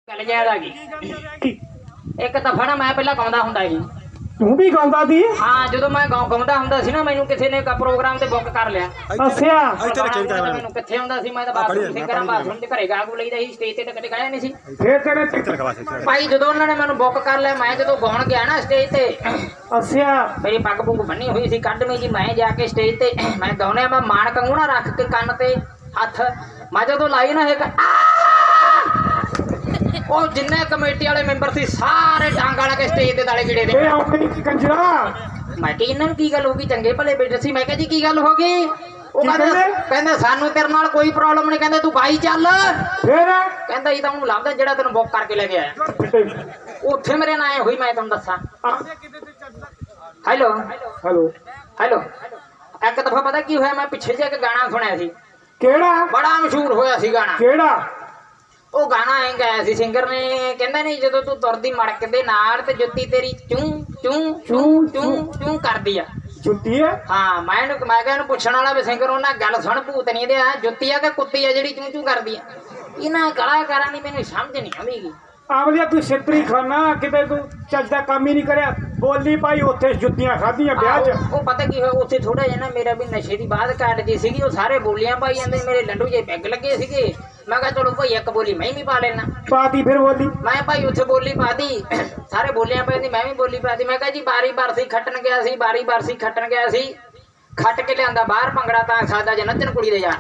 गल ज्यादा की एक दफा मैं पहला गाँदा हुंदा सी। तू भी गाँदा दी? हाँ, जो मैं गाँदा हुंदा सी ना, मैनू किसी ने प्रोग्राम ते बुक कर लिया। अच्छा, मैनू किथे हुंदा सी, मैं तां बाथरूम सिंगर बाथरूम ते घरे गा गू लईदा सी, स्टेज ते कदे गाया नहीं सी। फिर तेरे भाई जो उन्होंने मैनू बुक कर लिया, मैं जो गाउण गया ना स्टेज ते, अच्छा मेरी पग पुग बन्नी हुई सी कढ़मी जी, मैं जाके स्टेज ते मैं गाउणिया, मैं माण कंगूणा रख के कन्न ते हथ, मैं जो लाई ना एक ਉਹ ਜਿੰਨੇ ਕਮੇਟੀ ਵਾਲੇ ਮੈਂਬਰ ਸੀ ਸਾਰੇ ਡਾਂਗ ਵਾਲਾ ਕੇ ਸਟੇਜ ਤੇ ਦਾਲੇ ਗਿੜੇ ਦੇ। ਇਹ ਆਪਣੀ ਕੀ ਕੰਜਰਾ? ਮੈਂ ਕਿ ਇਹਨਾਂ ਨੂੰ ਕੀ ਗੱਲ ਹੋ ਗਈ, ਚੰਗੇ ਭਲੇ ਬੈਠੇ ਸੀ। ਮੈਂ ਕਿਹਾ ਜੀ ਕੀ ਗੱਲ ਹੋ ਗਈ? ਉਹ ਕਹਿੰਦੇ ਸਾਨੂੰ ਤੇਰੇ ਨਾਲ ਕੋਈ ਪ੍ਰੋਬਲਮ ਨਹੀਂ, ਕਹਿੰਦੇ ਤੂੰ ਗਾਈ ਚੱਲ। ਫਿਰ ਕਹਿੰਦਾ ਇਹ ਤਾਂ ਉਹਨੂੰ ਲੱਭਦਾ ਜਿਹੜਾ ਤੈਨੂੰ ਬੁੱਕ ਕਰਕੇ ਲੈ ਕੇ ਆਇਆ। ਉੱਥੇ ਮੇਰੇ ਨਾਲ ਆਏ ਹੋਈ, ਮੈਂ ਤੁਹਾਨੂੰ ਦੱਸਾਂ। ਹੈਲੋ ਹੈਲੋ ਹੈਲੋ, ਇੱਕ ਦਫਾ ਪਤਾ ਕੀ ਹੋਇਆ, ਮੈਂ ਪਿੱਛੇ ਜੇ ਇੱਕ ਗਾਣਾ ਸੁਣਿਆ ਸੀ। ਕਿਹੜਾ? ਬੜਾ ਮਸ਼ਹੂਰ ਹੋਇਆ ਸੀ ਗਾਣਾ। ਕਿਹੜਾ? ਉਹ ਗਾਣਾ ਐਂ ਗਾਇਆ ਸੀ ਸਿੰਗਰ ਨੇ, ਕਹਿੰਦਾ ਨਹੀਂ ਜਦੋਂ ਤੂੰ ਤੁਰਦੀ ਮੜਕ ਦੇ ਨਾਲ ਤੇ ਜੁੱਤੀ ਤੇਰੀ ਚੂੰ ਚੂੰ ਚੂੰ ਚੂੰ ਚੂੰ ਕਰਦੀ ਆ। ਜੁੱਤੀ ਹੈ? ਹਾਂ, ਮੈਂ ਕਿਹਾ ਇਹਨੂੰ ਪੁੱਛਣ ਵਾਲਾ ਵੀ ਸਿੰਗਰ ਉਹਨਾਂ ਗੱਲ ਸੁਣ, ਭੂਤ ਨਹੀਂ ਦੇ ਆ ਜੁੱਤੀ ਆ ਕਿ ਕੁੱਤੀ ਆ ਜਿਹੜੀ ਚੂੰ ਚੂੰ ਕਰਦੀ ਆ। ਇਹਨਾਂ ਕਲਾਕਾਰਾਂ ਦੀ ਮੈਨੂੰ ਸਮਝ ਨਹੀਂ ਆਉਂਦੀ। ਆਵਲਿਆ ਤੂੰ ਛਿੱਤਰੀ ਖਾਨਾ, ਕਿਤੇ ਤੂੰ ਚੱਜ ਦਾ ਕੰਮ ਹੀ ਨਹੀਂ ਕਰਿਆ। ਬੋਲੀ ਪਾਈ ਉੱਥੇ ਜੁੱਤੀਆਂ ਖਾਧੀਆਂ ਵਿਆਹ 'ਚ। ਉਹ ਪਤਾ ਕੀ ਹੋਇਆ, ਉੱਥੇ ਥੋੜਾ ਜਿਹਾ ਨਾ ਮੇਰਾ ਵੀ ਨਸ਼ੇ ਦੀ ਬਾਅਦ ਕਾਟ ਜੀ ਸੀਗੀ, ਉਹ ਸਾਰੇ ਬੋਲੀਆਂ ਪਾਈ ਜਾਂਦੇ, ਮੇਰੇ ਲੰਡੂ ਜੇ ਪੈਗ ਲੱਗੇ ਸੀਗੇ। ਮੈਂ ਕਿਹਾ ਚਲੋ ਭਾਈ ਇੱਕ ਬੋਲੀ ਮੈਂ ਵੀ ਪਾ ਲੈਣਾ। ਪਾਤੀ ਫਿਰ ਬੋਲੀ? ਮੈਂ ਭਾਈ ਉੱਥੇ ਬੋਲੀ ਪਾਤੀ, ਸਾਰੇ ਬੋਲੀਆਂ ਪਾਉਂਦੀ, ਮੈਂ ਵੀ ਬੋਲੀ ਪਾਤੀ। ਮੈਂ ਕਿਹਾ ਜੀ ਬਾਰੀ ਬਰਸੀ ਖੱਟਣ ਗਿਆ ਸੀ, ਬਾਰੀ ਬਰਸੀ ਖੱਟਣ ਗਿਆ ਸੀ, ਖੱਟ ਕੇ ਲਿਆਂਦਾ ਬਾਹਰ ਭੰਗੜਾ ਤਾਂ ਸਾਦਾ ਜੇ ਨੱਚਣ ਕੁੜੀ ਦੇ ਜਾ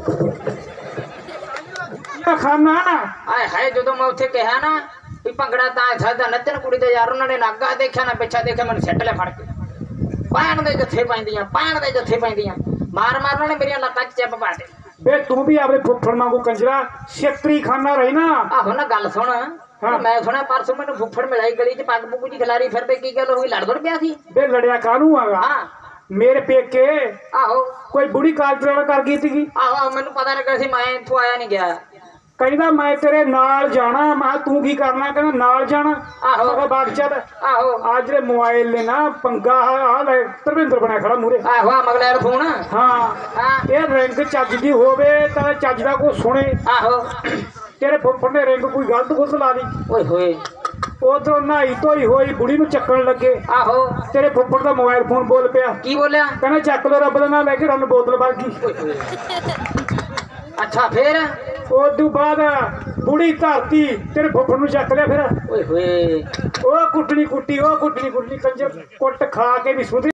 ਖਾਨਾ। ਆਏ ਹਾਏ, ਜਦੋਂ ਮੈਂ ਉੱਥੇ ਕਿਹਾ ਨਾ ਵੀ ਭੰਗੜਾ ਤਾਂ ਸਾਦਾ ਨੱਚਣ ਕੁੜੀ ਦੇ ਯਾਰ, ਉਹਨਾਂ ਨੇ ਨਾਗਾ ਦੇਖਿਆ ਨਾ ਪਿੱਛਾ ਦੇਖਿਆ, ਮੈਨੂੰ ਸਿੱਟ ਲਿਆ ਫੜ ਕੇ। ਪੈਣ ਦੇ ਜੱਥੇ ਪੈਂਦੀਆਂ, ਪੈਣ ਦੇ ਜੱਥੇ ਪੈਂਦੀਆਂ, ਮਾਰ ਮਾਰ ਉਹਨਾਂ ਨੇ ਮੇਰੀਆਂ ਲੱਤਾਂ 'ਚ ਚਿੱਪ ਪਾ ਦੇ। ਵੇ ਤੂੰ ਵੀ ਆਪਣੇ ਫੁੱਫੜ ਵਾਂਗੂ ਕੰਜਰਾ ਛੇਤਰੀ ਖਾਨਾ ਰਹੀ ਨਾ। ਆਹੋ ਨਾ, ਗੱਲ ਸੁਣ। ਮੈਂ ਸੁਣਿਆ ਪਰਸੋਂ ਮੈਨੂੰ ਫੁੱਫੜ ਮਿਲਾਈ ਗਲੀ 'ਚ, ਪੱਗ ਪੁੱਗ ਜੀ ਖਿਲਾਰੀ ਫਿਰਦੇ, ਕੀ ਗੱਲ ਹੋਈ, ਲੜ ਪਿਆ ਸੀ? ਵੇ ਲੜਿਆ ਕਾਹਨੂੰ ਆਗਾ? ਮੇਰੇ ਪੇਕੇ ਆਹੋ ਕੋਈ ਬੁੜੀ ਕਾਲਜਰਾ ਕਰ ਗਈ ਸੀਗੀ। ਆਹੋ ਮੈਨੂੰ ਪਤਾ ਲੱਗਾ ਸੀ, ਮੈਂ ਇੱਥੋਂ ਆਇਆ ਨਹੀਂ ਗਿਆ। ਕਹਿੰਦਾ ਮੈਂ ਤੇਰੇ ਨਾਲ ਜਾਣਾ। ਮੈਂ ਤੂੰ ਕੀ ਕਰਨਾ? ਕਹਿੰਦਾ ਨਾਲ ਜਾਣਾ। ਆਹੋ ਬਾਗ ਚੱਲ। ਆਹੋ ਆ ਜਿਹੜੇ ਮੋਬਾਈਲ ਨੇ ਨਾ ਪੰਗਾ, ਆ ਲੈ ਧਰਮਿੰਦਰ ਬਣਿਆ ਖੜਾ ਮੂਰੇ। ਆਹੋ ਆ ਮਗਲੈਰ ਫੋਨ। ਹਾਂ, ਇਹ ਰਿੰਗ ਚੱਜ ਦੀ ਹੋਵੇ ਤਾਂ ਚੱਜ ਦਾ ਕੋਈ ਸੁਣੇ। ਆਹੋ ਤੇਰੇ ਫੁੱਫੜ ਨੇ ਰਿੰਗ ਕੋਈ ਗਲਤ ਗੁੱਸ ਲਾ ਦੀ। ਓਏ ਹੋਏ, ਉਧਰੋਂ ਨਹਾਈ ਧੋਈ ਹੋਈ ਬੁੜੀ ਨੂੰ ਚੱਕਣ ਲੱਗੇ। ਆਹੋ ਤੇਰੇ ਫੁੱਫੜ ਦਾ ਮੋਬਾਈਲ ਫੋਨ ਬੋਲ ਪਿਆ। ਕੀ ਬੋਲਿਆ? ਕਹਿੰਦਾ ਚੱਕ ਲੋ ਰੱਬ ਦਾ ਨਾਂ ਲੈ ਕੇ, ਰੰਨ ਬੋਤਲ ਭਰ ਗਈ। ਅੱਛਾ ਫਿਰ ਉਦੋਂ ਬਾਅਦ ਬੁੜੀ ਧਰਤੀ, ਤੇਰੇ ਫੁੱਫੜ ਨੂੰ ਚੱਕ ਲਿਆ। ਫਿਰ ਓਏ ਹੋਏ, ਉਹ ਕੁੱਟਣੀ ਕੁੱਟੀ, ਉਹ ਕੁੱਟਣੀ ਕੁੱਟਣੀ, ਕੰਜਰ ਕੁੱਟ ਖਾ ਕੇ ਵੀ ਸੁਧਰੀ।